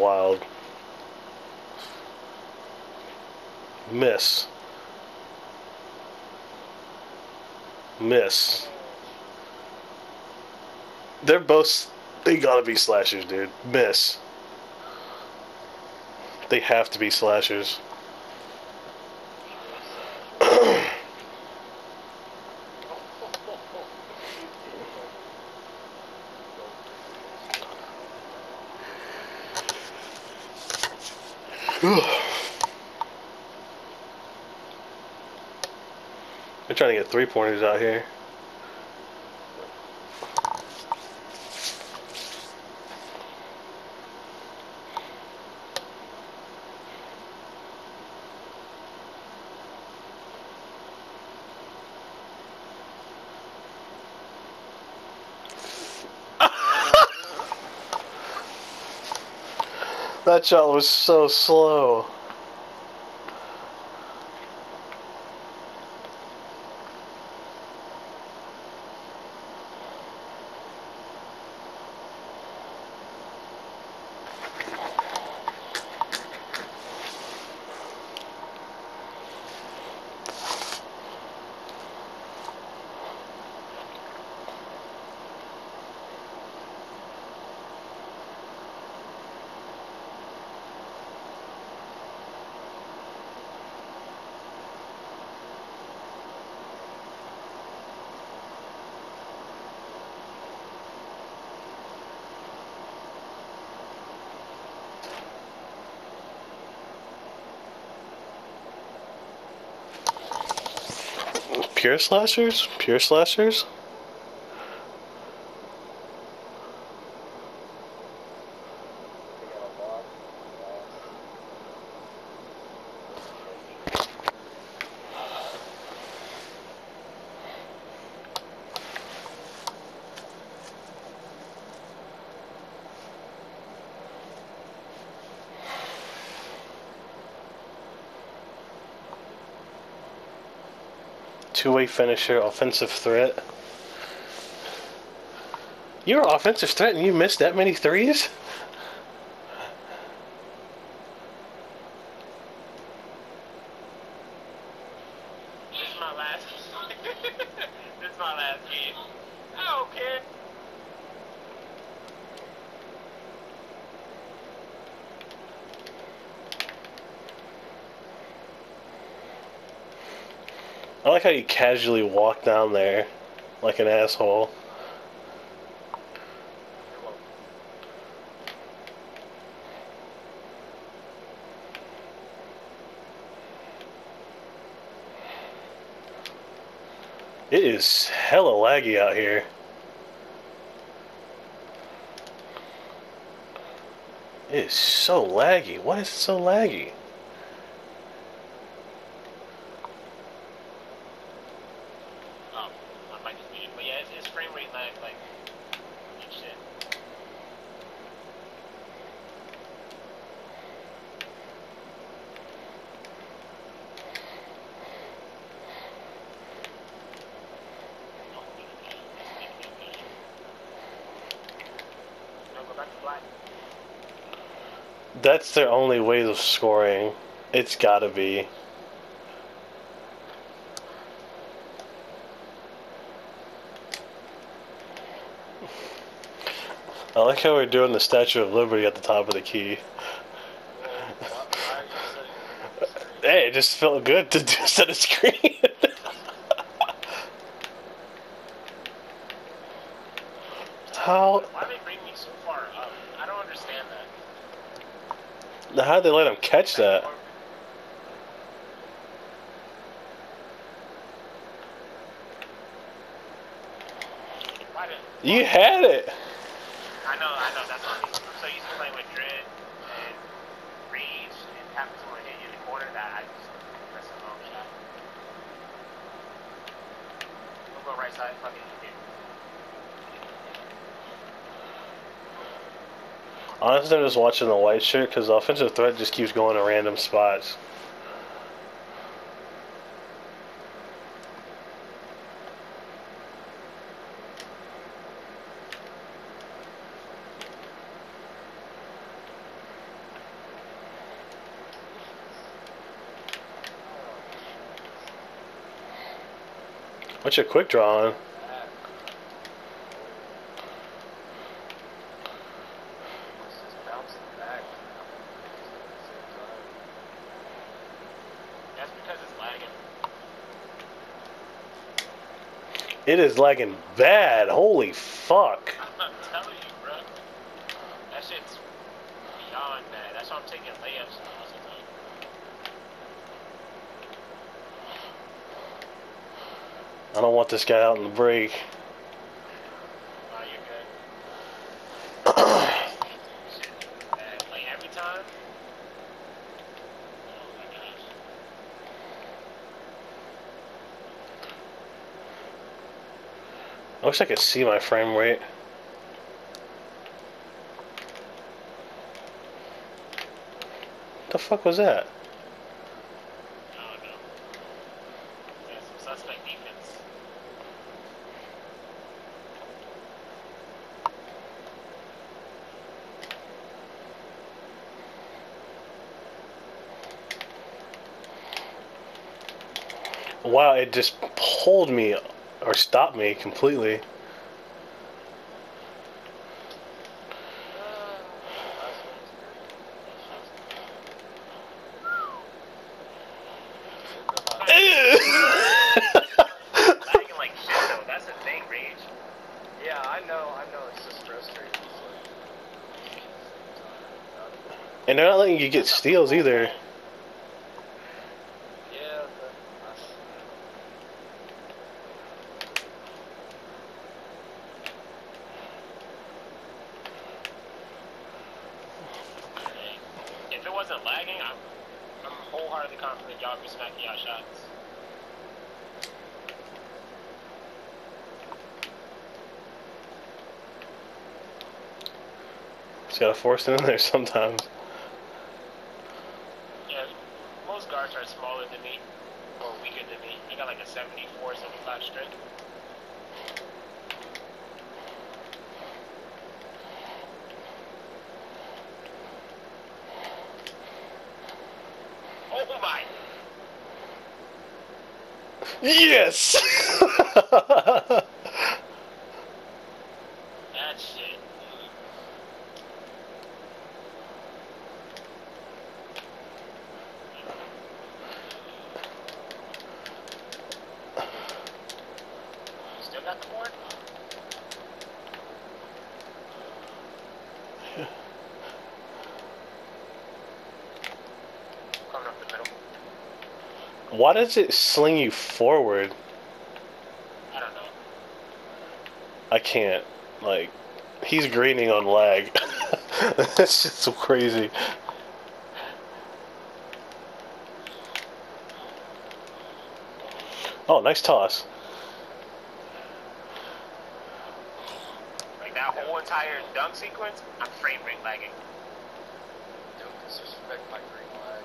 wild. Miss. Miss. They're both. They gotta be slashers, dude. Miss. They have to be slashers. They're trying to get 3-pointers out here. That shot was so slow. Pure slashers? Pure slashers? Two-way finisher, offensive threat. You're an offensive threat and you missed that many threes? This is my last this is my last game. I don't care. I like how you casually walk down there like an asshole. It is hella laggy out here. It is so laggy. Why is it so laggy? Oh, I might just be, but yeah, it's frame rate lag, like shit. Go back to black. That's their only way of scoring. It's gotta be. I like how we're doing the Statue of Liberty at the top of the key. Why are you setting Hey, it just felt good to set a screen. How? Why do they bring me so far up? I don't understand that. How did they let him catch that? Why did You had it. I know, that's what I'm so used to playing with Dread and Reeves and having someone hit you in the corner that I just press the wrong shot. We'll go right side, fucking here. Honestly, I'm just watching the white shirt because the offensive threat just keeps going to random spots. What's your quick draw on? It's just bouncing back. That's because it's lagging. It is lagging bad. Holy fuck. I'm telling you, bro. That shit's beyond bad. That's why I'm taking layups most of the time. I don't want this guy out in the break. Oh, you're good. Like every time. Oh my gosh. I wish I could see my frame rate. What the fuck was that? I don't know. There's some suspect defense. Wow, it just pulled me or stopped me completely. Lagging like shit though. That's the thing, Rage. Yeah, I know. It's just frustrating. And they're not letting you get steals either. Yeah, If it wasn't lagging, I'm wholeheartedly confident y'all be smacking y'all shots. Just gotta force it in there sometimes. Yeah, most guards are smaller than me, or weaker than me. I got like a 74, 75 strength. Oh my! Yes! That shit. Still got the board? Coming up the middle. Why does it sling you forward? I don't know. I can't. Like, he's greening on lag. That's just so crazy. Oh, nice toss. Like that whole entire dunk sequence, I'm frame rate lagging. don't disrespect my green lag.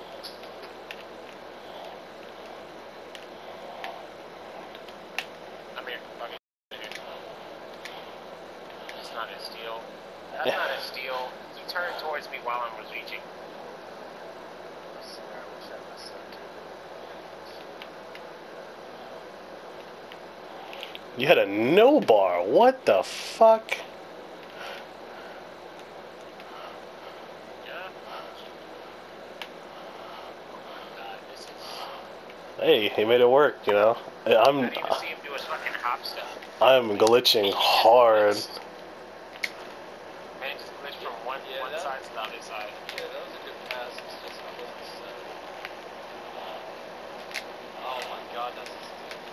I'm here. Fucking here. That's not a steal. That's not a steal. He turned towards me while I was reaching. I swear, I wish I missed that too. You had a no bar. What the fuck? Yeah. God, this is. Hey, he made it work, you know. I didn't even see him do his fucking hop step. I'm glitching hard. Man just glitched from one side to the other side. Yeah, that was a good pass. It's just I wasn't set. Oh my god, that's a steal.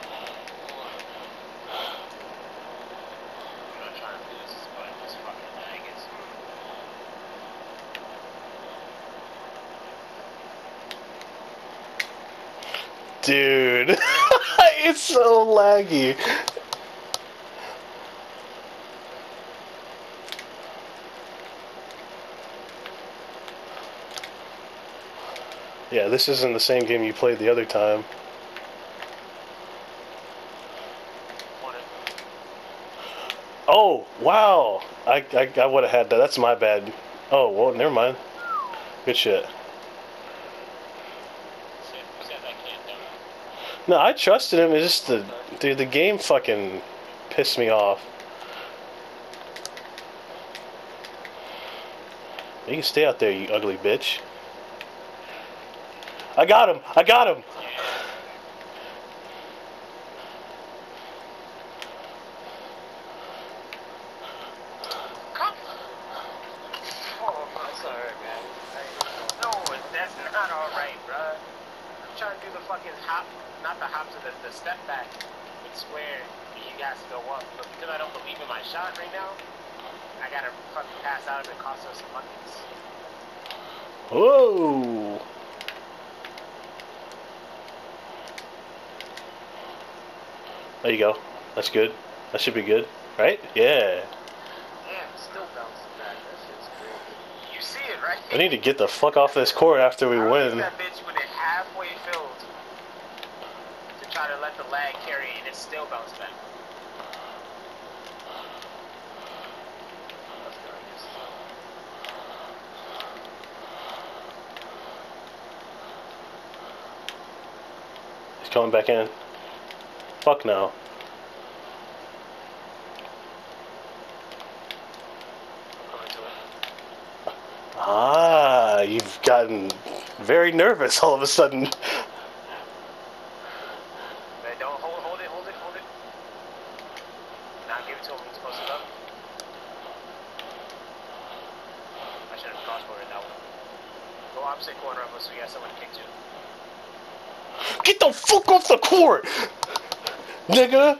I'm not trying to lose this, but this fucking lag is. Dude, it's so laggy. Yeah, this isn't the same game you played the other time. Oh, wow. I would have had that. That's my bad. Oh, well, never mind. Good shit. Shit, who says I can't dunk? No, I trusted him. It's just the game fucking pissed me off. You can stay out there, you ugly bitch. I got him! I got him! Come. Oh, that's alright, man. No, that's not alright, bruh. I'm trying to do the fucking hop, not the hop to the step back. It's where you guys go up. But because I don't believe in my shot right now, I gotta fucking pass out and cost us some buckets. Whoa! There you go. That's good. That should be good. Right? Yeah. Damn, still bouncing back. That shit's crazy. You see it, right? I need to get the fuck off this court after we I win. that bitch when it halfway filled to try to let the lag carry and it still bounced back. That's gonna get He's coming back in. Fuck no. I'm coming to it. Ah, you've gotten very nervous all of a sudden. Man, don't hold it. Now give it to him when he's supposed to go. I should have gone for it that one. Go opposite corner of us so you got someone to kick to. Get the fuck off the court! Nigga!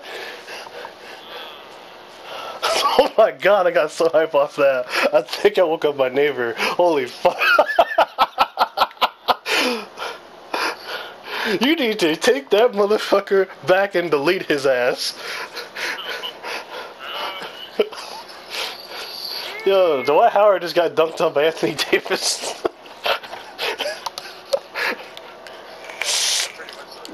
Oh my god, I got so hype off that. I think I woke up my neighbor. Holy fuck. You need to take that motherfucker back and delete his ass. Yo, Dwight Howard just got dunked on by Anthony Davis. pretty much so.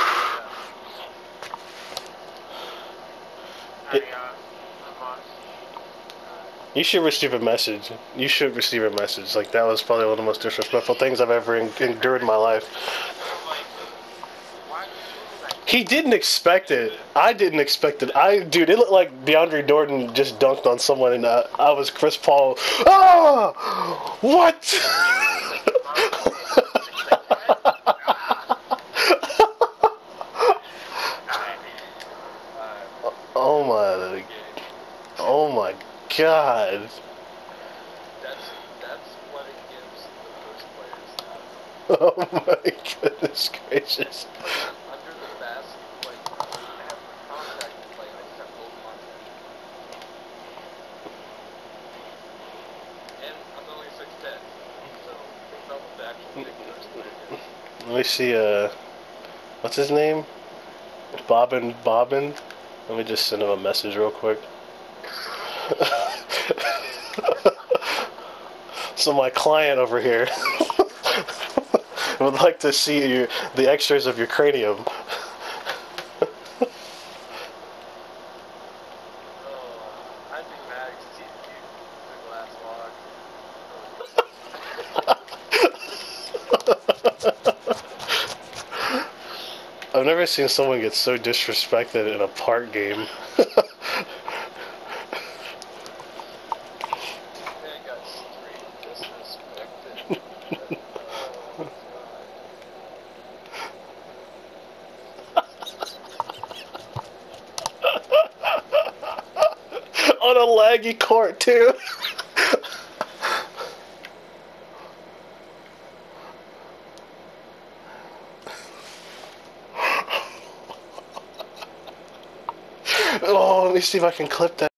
I'm on. You should receive a message. You should receive a message. Like, that was probably one of the most disrespectful things I've ever endured in my life. I'm like, why are you doing like He didn't expect it. I didn't expect it. Dude, it looked like DeAndre Jordan just dunked on someone, and I was Chris Paul. Ah! What? Oh my. Oh my god. That's what it gives the first players now. Oh my goodness gracious. Under the basket, like, I have contact, like, I just have full contact. And I'm only 6'10", so think about what the actual big first player is. Let me see, what's his name? Bobbin? Let me just send him a message real quick. So my client over here would like to see the extras of your cranium. I think Max TP the glass log. I've never seen someone get so disrespected in a park game. Man got straight disrespected. Oh, On a laggy court too. Oh, let me see if I can clip that.